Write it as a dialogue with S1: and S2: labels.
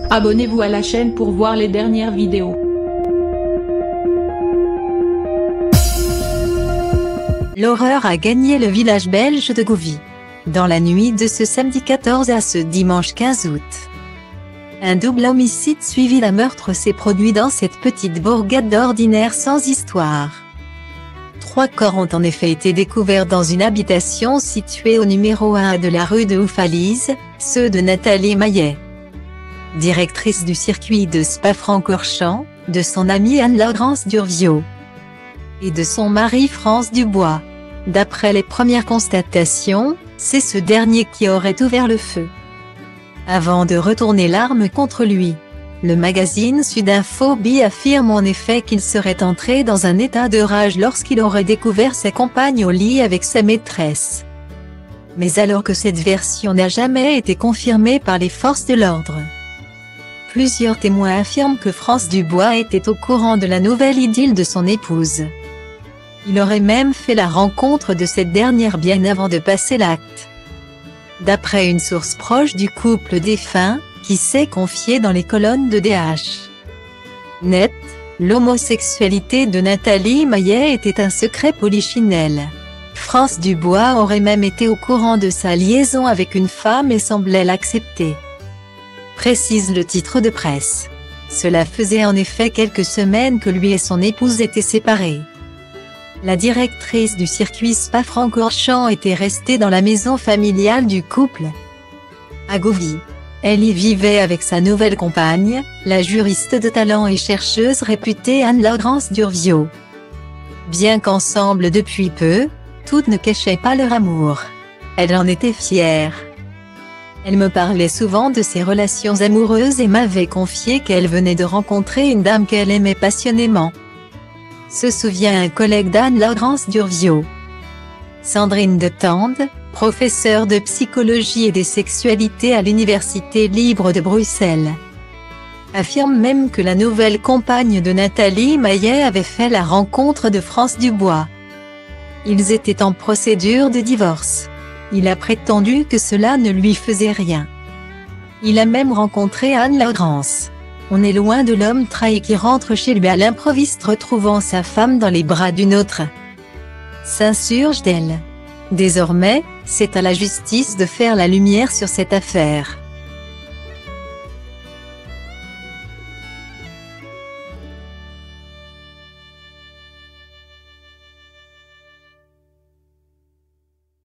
S1: Abonnez-vous à la chaîne pour voir les dernières vidéos.
S2: L'horreur a gagné le village belge de Gouvy. Dans la nuit de ce samedi 14 à ce dimanche 15 août. Un double homicide suivi d'un meurtre s'est produit dans cette petite bourgade ordinaire sans histoire. 3 corps ont en effet été découverts dans une habitation située au numéro 1 de la rue de Houffalize, ceux de Nathalie Maillet, directrice du circuit de Spa-Francorchamps, de son amie Anne-Laurence Durviot et de son mari France Dubois. D'après les premières constatations, c'est ce dernier qui aurait ouvert le feu avant de retourner l'arme contre lui. Le magazine Sudinfo affirme en effet qu'il serait entré dans un état de rage lorsqu'il aurait découvert sa compagne au lit avec sa maîtresse. Mais alors que cette version n'a jamais été confirmée par les forces de l'ordre. Plusieurs témoins affirment que France Dubois était au courant de la nouvelle idylle de son épouse. Il aurait même fait la rencontre de cette dernière bien avant de passer l'acte. D'après une source proche du couple défunt, qui s'est confiée dans les colonnes de DH.net, l'homosexualité de Nathalie Maillet était un secret polichinelle. France Dubois aurait même été au courant de sa liaison avec une femme et semblait l'accepter, précise le titre de presse. Cela faisait en effet quelques semaines que lui et son épouse étaient séparés. La directrice du circuit Spa-Francorchamps était restée dans la maison familiale du couple à Gouvy. Elle y vivait avec sa nouvelle compagne, la juriste de talent et chercheuse réputée Anne-Laurence Durviot. Bien qu'ensemble depuis peu, toutes ne cachaient pas leur amour. Elle en était fière. Elle me parlait souvent de ses relations amoureuses et m'avait confié qu'elle venait de rencontrer une dame qu'elle aimait passionnément, se souvient un collègue d'Anne-Laurence Durviot. Sandrine de Tende, professeure de psychologie et des sexualités à l'Université libre de Bruxelles, affirme même que la nouvelle compagne de Nathalie Maillet avait fait la rencontre de France Dubois. Ils étaient en procédure de divorce. Il a prétendu que cela ne lui faisait rien. Il a même rencontré Anne-Laurence. On est loin de l'homme trahi qui rentre chez lui à l'improviste retrouvant sa femme dans les bras d'une autre. S'insurge d'elle. Désormais, c'est à la justice de faire la lumière sur cette affaire.